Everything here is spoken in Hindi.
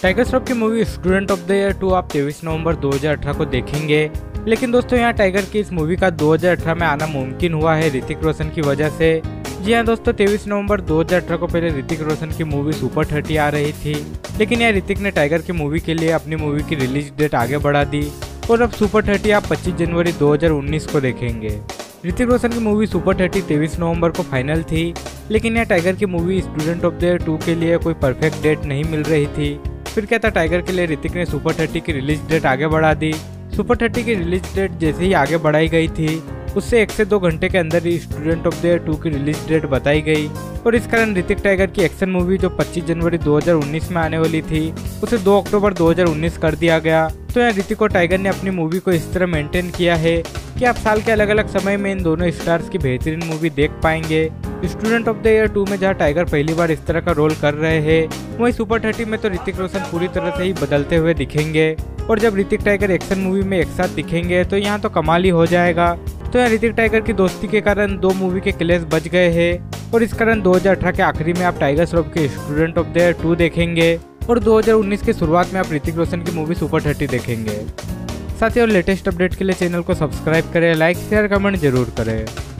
टाइगर श्रॉफ की movie student of the year 2 आप 23 नवंबर 2018 को देखेंगे। लेकिन दोस्तों यहाँ टाइगर की इस मूवी का 2018 में आना मुमकिन हुआ है ऋतिक रोशन की वजह से। जी हाँ दोस्तों, 23 नवंबर 2018 को पहले ऋतिक रोशन की मूवी सुपर 30 आ रही थी, लेकिन यहाँ ऋतिक ने टाइगर की मूवी के लिए अपनी मूवी की रिलीज डेट आगे बढ़ा दी और अब सुपर 30 आप 25 जनवरी 2019 को देखेंगे। ऋतिक रोशन की मूवी सुपर 30 23 नवंबर को फाइनल थी, लेकिन यहाँ टाइगर की movie student of the year 2 के लिए कोई परफेक्ट डेट नहीं मिल रही थी। फिर क्या था, टाइगर के लिए ऋतिक ने सुपर 30 की रिलीज डेट आगे बढ़ा दी। सुपर 30 की रिलीज डेट जैसे ही आगे बढ़ाई गई थी, उससे 1 से 2 घंटे के अंदर ही स्टूडेंट ऑफ द ईयर 2 की रिलीज डेट बताई गई और इस कारण ऋतिक टाइगर की एक्शन मूवी जो 25 जनवरी 2019 में आने वाली थी, उसे 2 अक्टूबर 2019 कर दिया गया। तो यहाँ ऋतिक और टाइगर ने अपनी मूवी को इस तरह मेंटेन किया है कि आप साल के अलग अलग समय में इन दोनों स्टार्स की बेहतरीन मूवी देख पाएंगे। स्टूडेंट ऑफ द ईयर 2 में जहाँ टाइगर पहली बार इस तरह का रोल कर रहे हैं, वहीं सुपर 30 में तो ऋतिक रोशन पूरी तरह से ही बदलते हुए दिखेंगे और जब ऋतिक टाइगर एक्शन मूवी में एक साथ दिखेंगे तो यहाँ तो कमाल ही हो जाएगा। तो यहाँ ऋतिक टाइगर की दोस्ती के कारण 2 मूवी के क्लैश बच गए हैं और इस कारण 2018 के आखिरी में आप टाइगर श्रॉफ के स्टूडेंट ऑफ द ईयर 2 देखेंगे और 2019 के शुरुआत में आप ऋतिक रोशन की मूवी सुपर 30 देखेंगे। साथ ही और लेटेस्ट अपडेट के लिए चैनल को सब्सक्राइब करें, लाइक शेयर कमेंट जरूर करें।